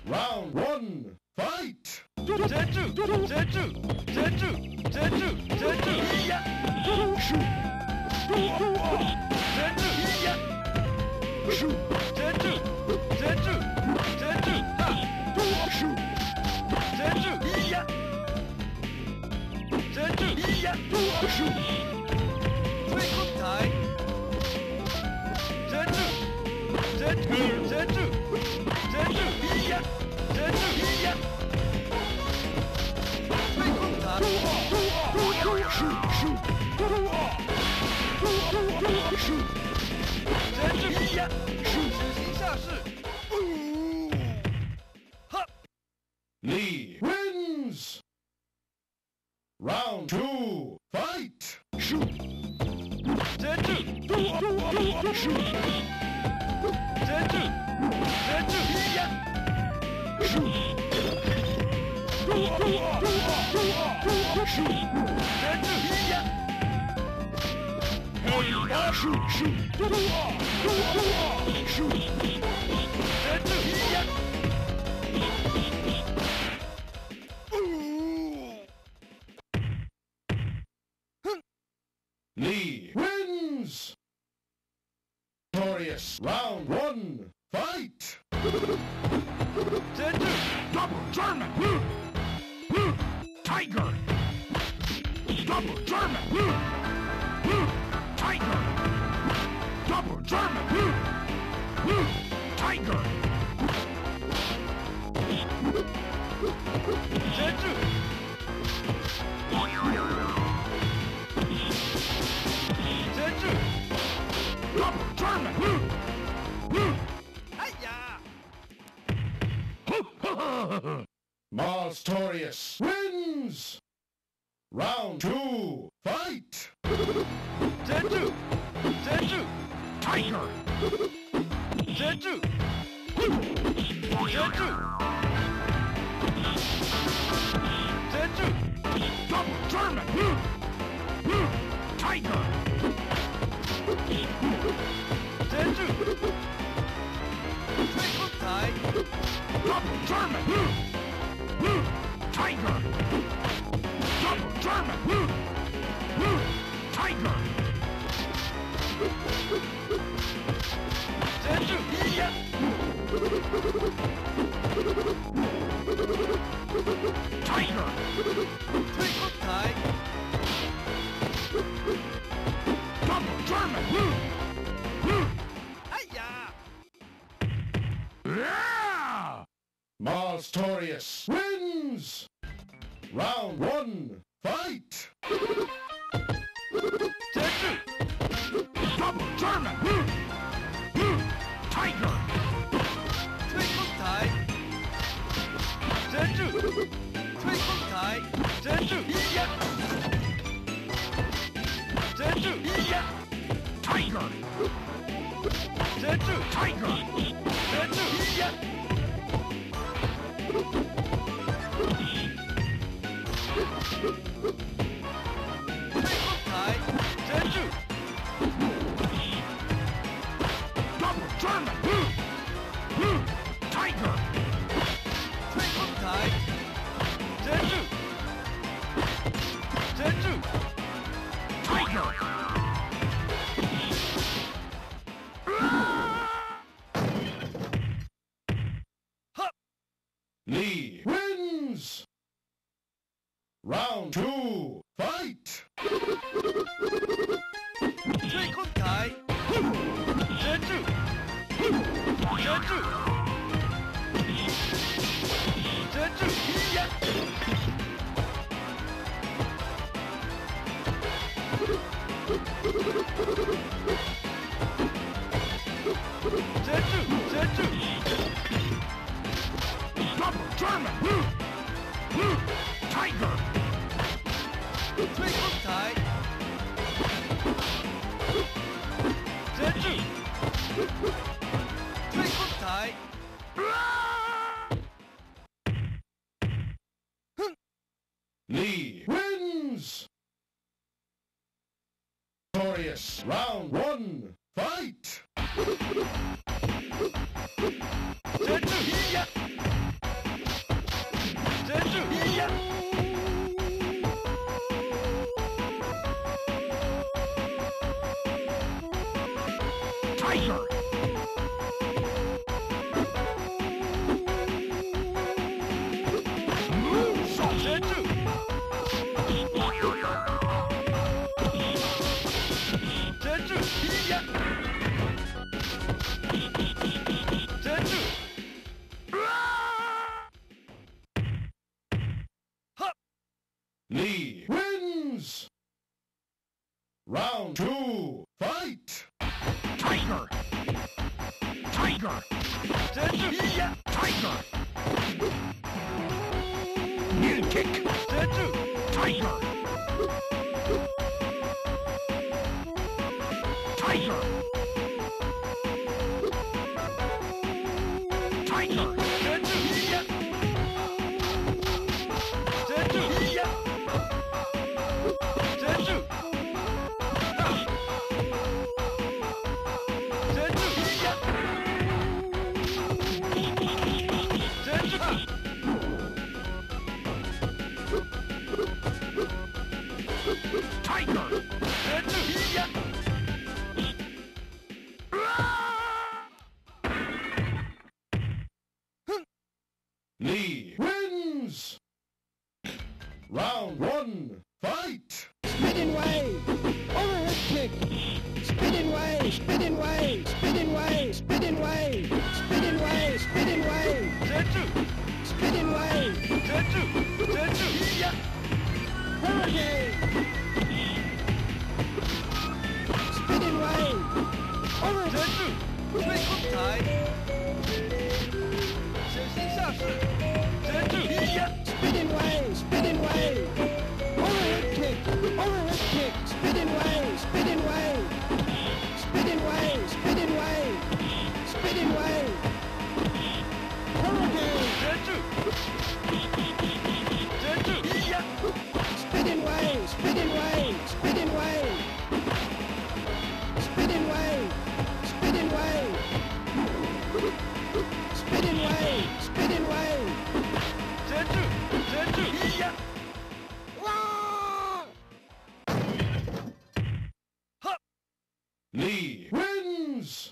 Round one, fight! Zetsu! Zetsu! Zetsu! Zetsu! Zetsu! Iya! Shoot! Zetsu! Iya! Shoot! Zetsu! Zetsu! Zetsu! Ha! Shoot! Zetsu! Iya! Zetsu! Iya! Shoot! 追空台 Zetsu! Zetsu! Zetsu! Zetsu! Iya! Zetsu! Iya! 追空台 Shoot! Shoot! Shoot! Zetsu! Iya! 死刑下士 Lee wins! Round two, fight! Shoot! Zetsu! Shoot! Zetsu! Zetsu! Iya! Shoot! Shoot! Zetsu! Iya! Shoot! Shoot! Shoot! Zetsu! Iya! Lee wins! Victorious! Round one, fight! Zetsu! Double German! Tiger! Double German! Tiger! Double German! Tiger! Zetsu! Zetsu! Double German! Hiya! Malstorius wins! Round two, fight! Zetsu! Zetsu! Tiger! Zetsu! Zetsu! Zetsu! Double German! Tiger! Zetsu! 追空台 Double German! Tiger! Double German! Tiger! Zetsu! Iya! Tiger! 追空台 Double German! Hiya! Yeah! Malstorius wins! Round one, fight! Zetsu! Double German! Tiger! 追空台 Zetsu! 追空台 Zetsu! Iya! Zetsu! Iya! Tiger! Zetsu! Tiger! Zetsu! Iya!追空台 Zetsu! Double German! Tiger! 追空台 Zetsu! Zetsu! Tiger! Ha! Lee wins! Round two, fight! 追空台 Zetsu! Zetsu! Zetsu! Iya! Zetsu! Zetsu! Double German! Tiger! 追空台 Zetsu! 追空台 Lee wins! Victorious! Round one, fight! Zetsu! Iya! Tiger. Moonsault. Zenju. Zenju. Hiya. Zenju. Lee wins. Round 2, fight. Tiger. Tiger. Zenju. Hiya. Tiger. Knee kick. Zenju. Tiger. Tiger. Tiger. Zenju. Hiya. Zenju. Hiya. Zenju. Zenju. Hiya. Zenju. Tiger. Zenju. Hiya. Lee wins. Round 1, fight. Spinning wave, overhead kick. Spinning wave, spinning wave, spinning wave, spinning wave, spinning wave, spinning wave, Zenju. spinning wave, Zenju. Zenju. Hiya. hurricane. Spinning wave, overhead. 神助，推空台，显形下势，神助一呀， Spinning wave, spinning wave, overhead kick, spinning wave, spinning wave, spinning wave, spinning wave, spinning wave, hurricane. 神助，神助一呀， Spinning wave, spinning wave, spinning wave, spinning wave, spinning wave, spinning wave, spinning wave. 神助，神助一呀， Lee wins.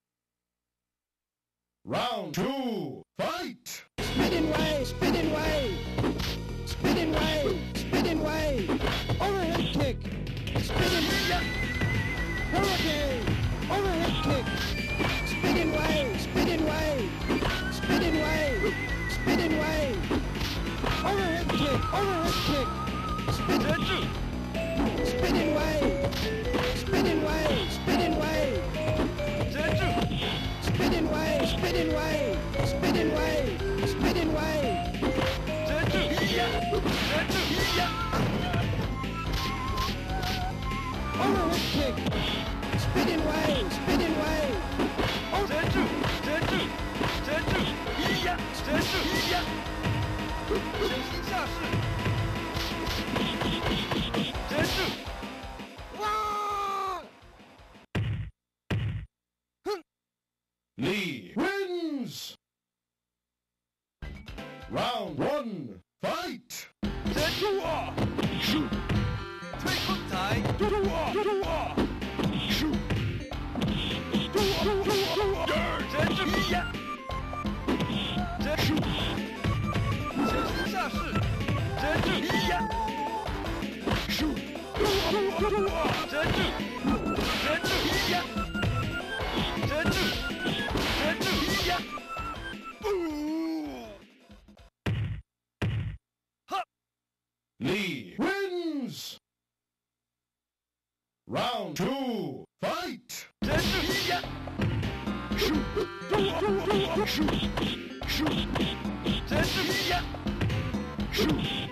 Round 2, fight. Spinning wave, spinning wave, spinning wave, spinning wave, overhead kick, spinning hurricane, overhead kick, spinning wave, spinning wave, spinning wave, spinning wave, overhead kick, 神助， spinning wave, spinning wave, spinning wave, 神助， spinning wave, spinning wave, spinning wave, spinning wave. 神助一呀，神助一呀， Overhead kick, spinning wave, spinning wave, 神助，神助，神助一呀，神助一呀，显形下势，神助。 Lee wins. Round 1, fight. 神助啊，推空台，神助一呀，神助，显形下势，神助一呀，神助，神助一呀，神助，神助一呀，哈， Lee wins. Round 2, fight. 神助一呀，神助一呀，神助一呀，神助一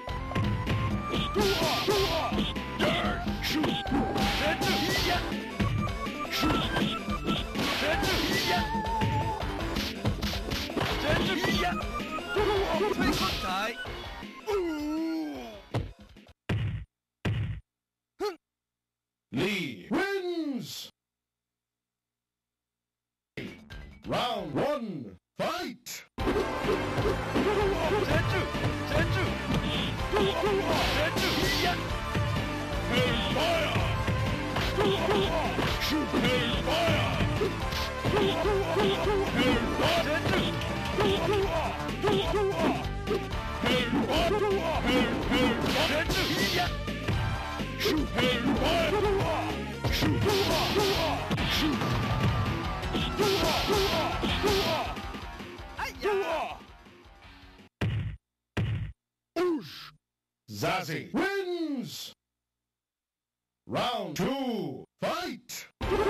呀，神助一呀，推空台， Lee wins. Round 1, fight. 神助，神助，神助一呀， Hellfire. Hellfire. Zazzy wins! Round 2, fight!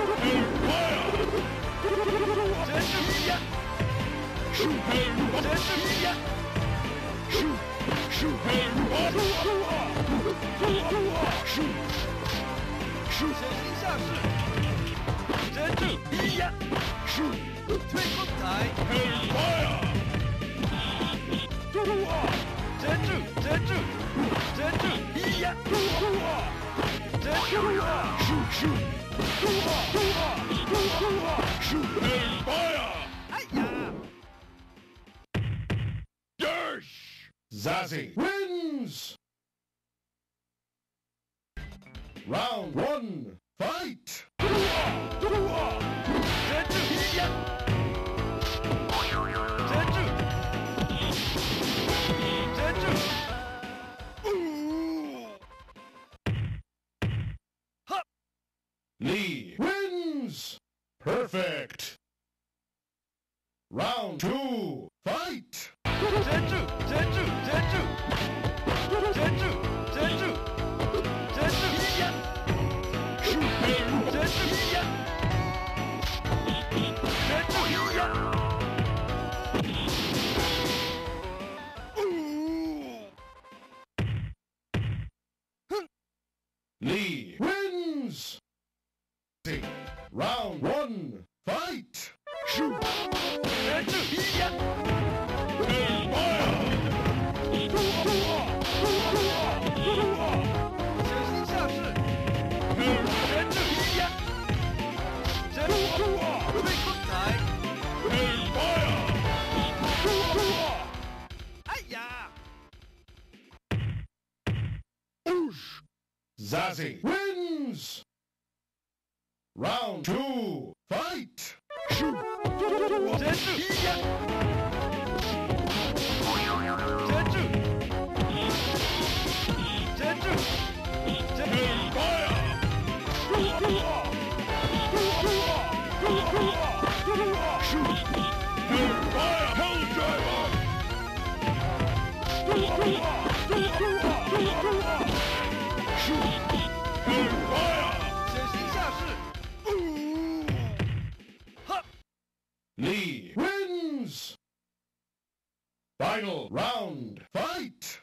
Zazzy wins! Round 1, fight! Lee wins! Perfect! Round 2, fight! Lee wins! Round 1, fight! Zazzy wins! Round 2, fight! Lee wins! Final round, fight!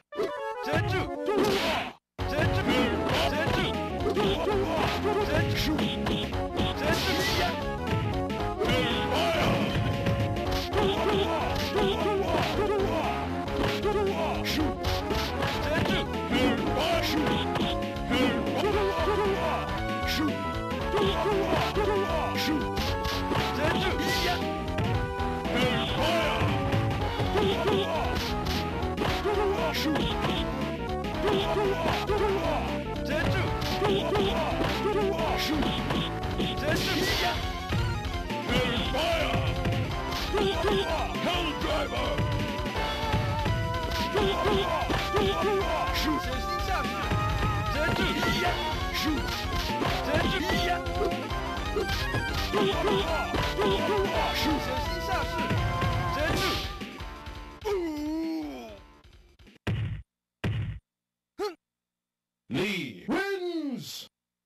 Lee wins!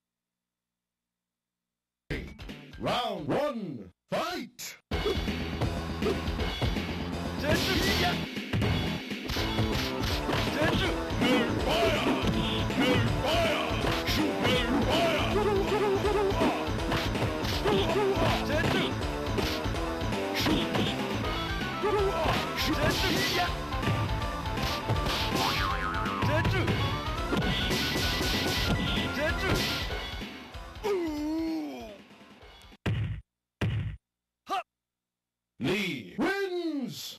Round 1, fight! Lee wins!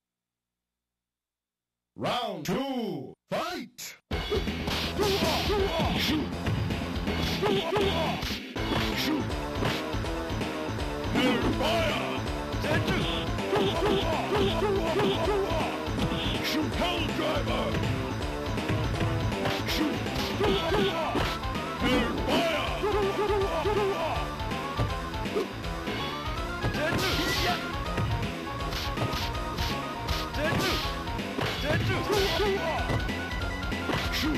Round 2, fight! Lee Hellfire! 接住 Shoot Hell Driver! Shoot! Hellfire! 接住接住接住 Shoot!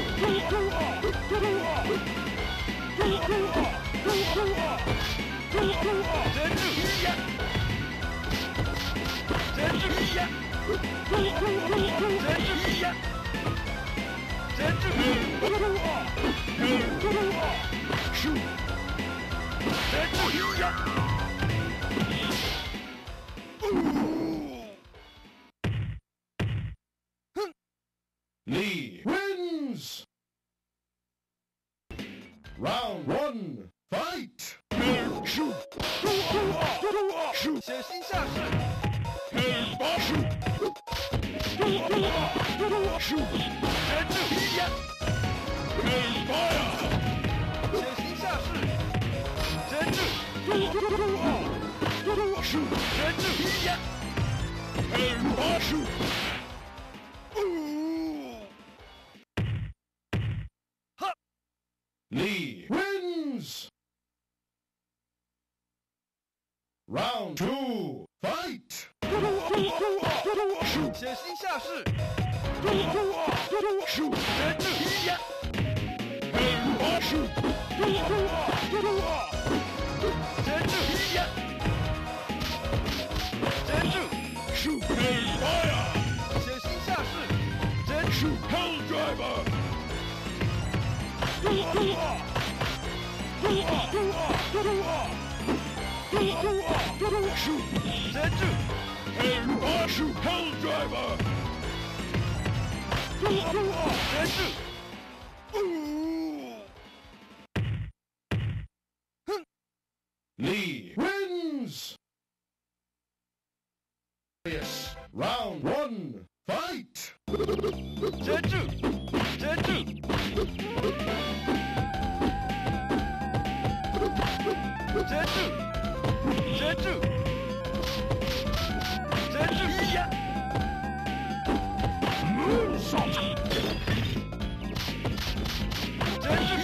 接住接住接住 Shoot! 接住 Lee wins! Round 1, fight! Shoot! Shoot! 血腥下士 Hellfire! Shoot! 接住 Hellfire! 血腥下士接住 Shoot! 接住 Hellfire! Shoot! Lee wins! Round 2, fight! Shoot! 血腥下士 Shoot! 接住 Hellfire! Shoot! 接住接住 Shoot! Hellfire! 血腥下士接住 Shoot! Hell Driver! Shoot! 接住 Hellfire! Shoot! Hell Driver! 接住 Lee wins! Yes. Round 1, fight! 接住接住接住接住接住 Moonsault! 接住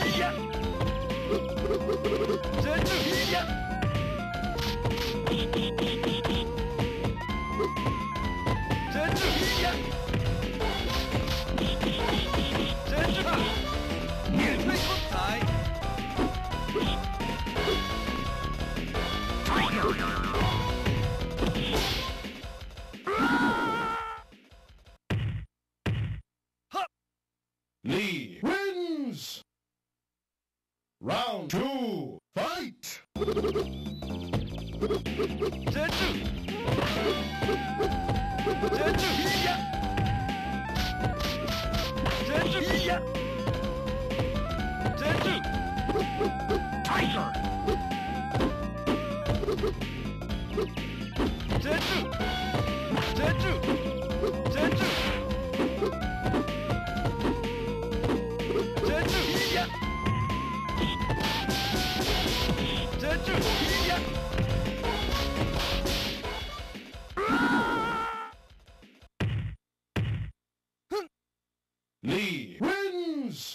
接住 接住接住免费公仔 Lee wins! Round 2, fight! 接住接住接住接住 Tiger! 接住接住接住接住接住 Lee wins!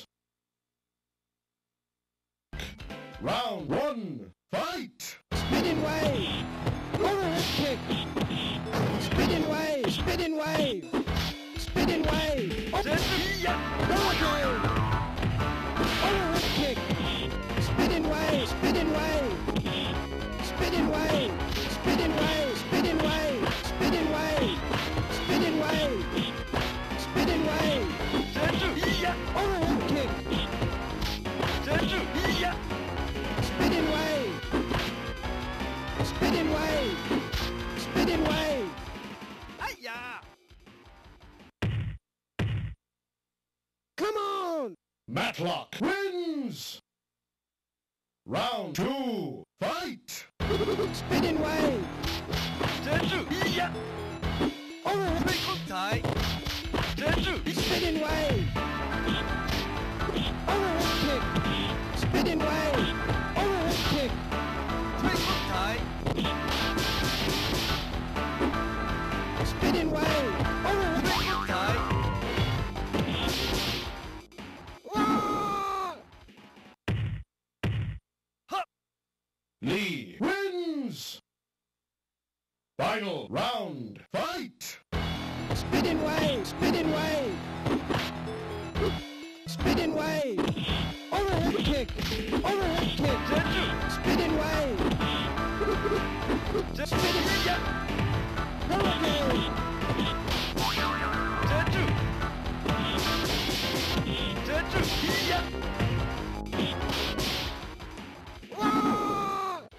Round 1, fight! Spinning wave. Overhead kick. Spinning wave. Spinning wave. Spinning wave. 接住 Overhead. Overhead kick. Spinning wave. Spinning wave. Spinning wave. Spinning wave. Spinning wave. Spinning wave. Spinning wave. Spinning wave. 接住 Overhead kick. 接住 Spinning wave. Spinning wave. Spinning wave. 哎呀 Come on. Matlock wins! Round 2, fight! Spinning wave. 接住 Overhead 飞公仔接住 spinning wave. Overhead kick. Spinning wave. Overhead kick. 飞公仔 Spinning wave. Overhead. 抬 Ah! Lee wins! Final round, fight! Spinning wave. Spinning wave. Spinning wave. Overhead kick. Overhead kick. 接住 Spinning wave. 接住一呀 Hurricane. 接住接住一呀 Ah!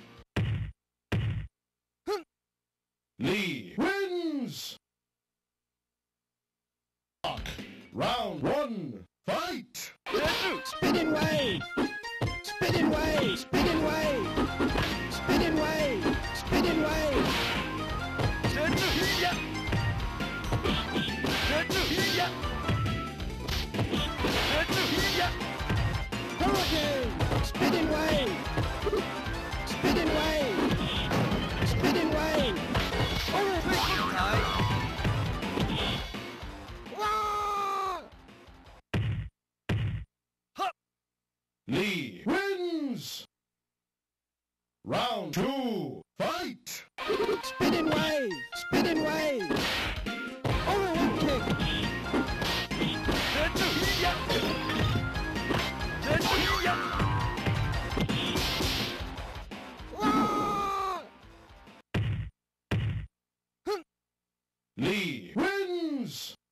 Lee wins! Round one, fight! 接住 Spinning wave. Spinning wave. Spinning wave. Spinning wave. Spinning wave. 接住一呀接住一呀接住一呀 Hurricane. Spinning wave. Spinning wave. Spinning wave. 飞 Overhead. 空抬 Ah! Lee wins! Round two, fight! Spinning wave. Spinning wave. Overhead kick. 接住一呀接住一呀 Ah! Lee wins!